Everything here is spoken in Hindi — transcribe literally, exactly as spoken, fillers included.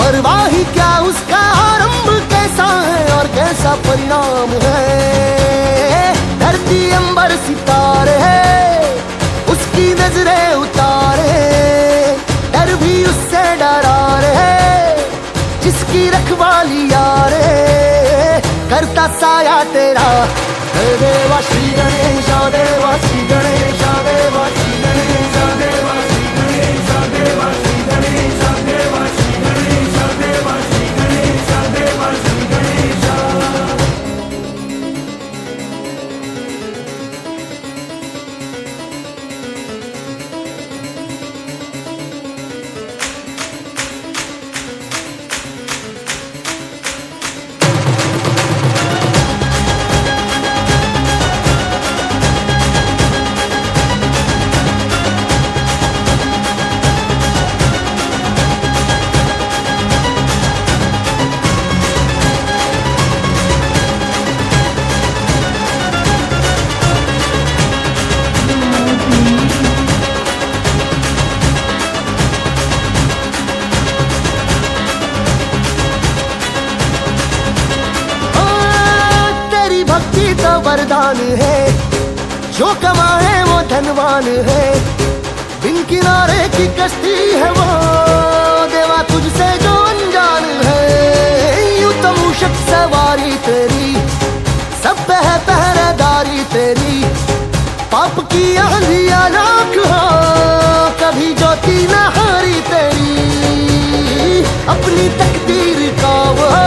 परवाह ही क्या उसका आरंभ कैसा है और कैसा परिणाम है। धरती अंबर सितारे है उसकी नजरें उतारे, डर भी उससे डरा रहे जिसकी रखवाली यारे। करता साया तेरा देवा श्री गणेश देवा श्री गणेश देवा श्री गणेश देवा श्री गणेश देवा श्री गणेश देवा श्री गणेश देवा श्री गणेश देवा श्री गणेश। तो वरदान है जो कमाए वो धनवान है, बिन किनारे की कश्ती है वो देवा तुझसे जो अनजान है। यूं तो मूषक सवारी तेरी सब पे है पहरेदारी तेरी, पाप की आंधियां लाख हो कभी ज्योति न हारी तेरी। अपनी तकदीर का वो